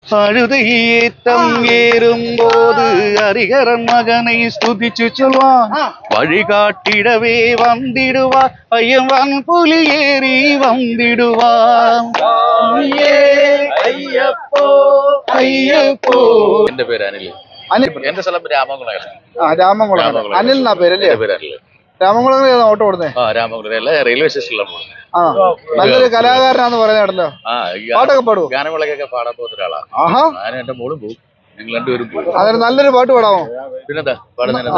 அழுதையேத்தம் ஏறும்போது ஹரிகரன் மகனை ஸ்துதிச்சு சொல்வான். வழிகாட்டிடவே வந்திடுவார் ஐயவன் புலி ஏறி வந்திடுவான். ஐயப்போ ஐயப்போ. എന്റെ പേര് അനിൽ. എന്റെ സ്ഥലം രാമകുളം. രാമകുളം. അനിൽ എന്നാ പേരല്ലേ? രാമകുളം ഓട്ടോ ഓടുന്നേ? രാമകുളം റെയിൽവേ സ്റ്റേഷനിലാണ്. നല്ലൊരു കലാകാരനാന്ന് പറയുന്നല്ലോ. പാട്ടൊക്കെ പാടുവോ? ഗാനമേളക്കൊക്കെ പാടാൻ പോകുന്ന ഒരാളാ. ആഹാ. ഞാനും എന്റെ മോളും പോകും. ഞങ്ങൾ രണ്ടുപേരും പോകും. അതൊരു നല്ലൊരു പാട്ട് പാടാമോ? പിന്നെന്താ പാടുന്നതിന്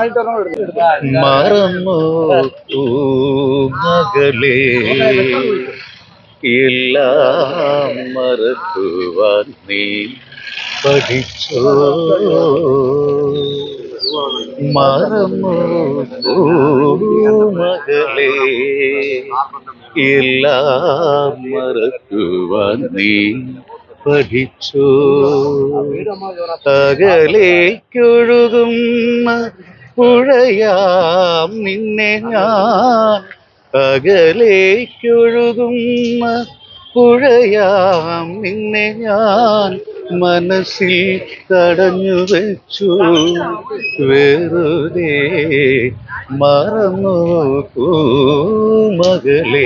മറന്നോ മകളെ എല്ലാം മറക്കുവാൻ നീ പഠിച്ചോ. മറന്നോ മകളെ എല്ലാം മറക്കുവാൻ നീ പഠിച്ചോ. അകലേക്കൊഴുകുന്ന പുഴയാം നിന്നെ ഞാൻ, അകലേക്കൊഴുകുന്ന പുഴയാം നിന്നെ ഞാൻ മനസ്സിൽ തടഞ്ഞു വെച്ചു വെറുതെ. മറന്നു മകളെ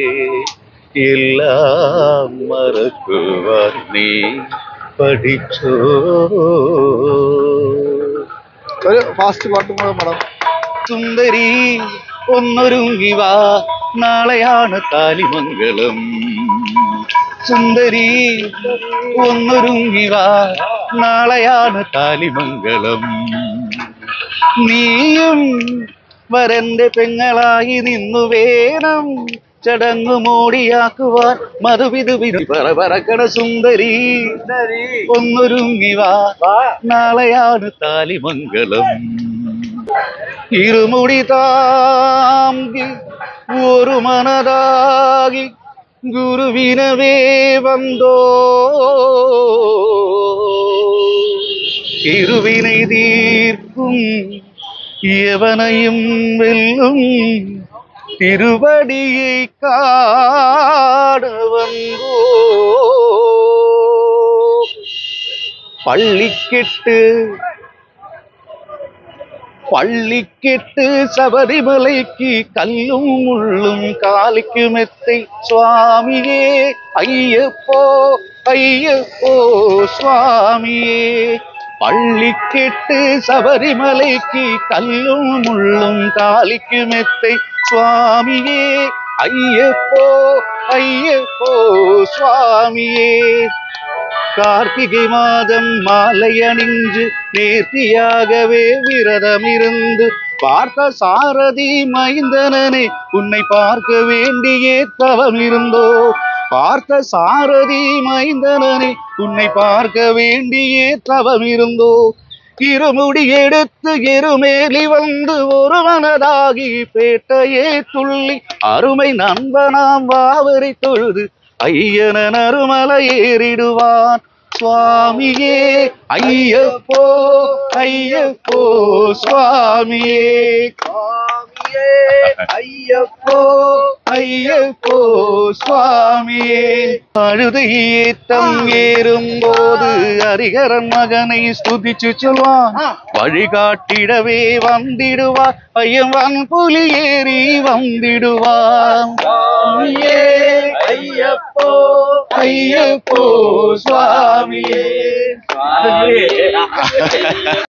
എല്ലാം മറക്കുവാൻ നീ പഠിച്ചോ. ഒരു ഫാസ്റ്റ് പാട്ടും കൂടെ പാടാം. സുന്ദരി ഒന്നൊരുങ്ങി വാ, നാളെയാണ് താലിമംഗളം. സുന്ദരി ഒന്നൊരുങ്ങി വാ, നാളെയാണ് താലിമംഗളം. നീയും വരന്റെ പെങ്ങളായി നിന്നു വേണം ചടങ്ങു മോടിയാക്കുവാൻ മധുവിധുവിധു പറക്കണ. സുന്ദരി ഒന്നൊരുങ്ങി വാ, നാളെയാണ് താലിമംഗളം. ഇരുമുടി താങ്കി ഒരു മനതാകി ഗുരുവിനവേ വந்தோ. ഇരുവിனை தீர்க்கும் எவனையும் வெல்லும் திருவடியை காண வந்தோ. പള്ളിക്കെട്ട് ശബരിമലയ്ക്ക് കല്ലും മുള്ളും കാലിക്ക് മെത്തൈ സ്വാമിയേ അയ്യപ്പോ അയ്യപ്പോ സ്വാമിയേ. പള്ളിക്കെട്ട് ശബരിമലയ്ക്ക് കല്ലും മുള്ളും കാലിക്ക് മെത്തൈ സ്വാമിയേ അയ്യപ്പോ അയ്യപ്പോ സ്വാമിയേ. கார்த்திகை மாதம் மாலை அணிஞ்சு நேர்த்தியாகவே விரதமிருந்து பார்த்த சாரதி மைந்தனனே உன்னை பார்க்க வேண்டியே தவமிருந்தோ. பார்த்த சாரதி மைந்தனனே உன்னை பார்க்க வேண்டியே தவமிருந்தோ. இருமுடி எடுத்து எருமேலி வந்து ஒரு மனதாகி பேட்டையே துள்ளி அருமை நண்பனாம் வாவரை தொழுது ஐயனன் அருமலை ஏறிடுவான். சுவாமியே ஐயப்போ ஐயப்போ சுவாமியே. ஐயப்போ ஐயப்போ சுவாமியே. அழுதையேத்தம் ஏறும்போது ஹரிகரன் மகனை ஸ்துதிச்சு சொல்வான். வழிகாட்டிடவே வந்திடுவார் ஐயவன் புலி ஏறி வந்திடுவான். ஐயப்போ ஐயப்போ சுவாமியே.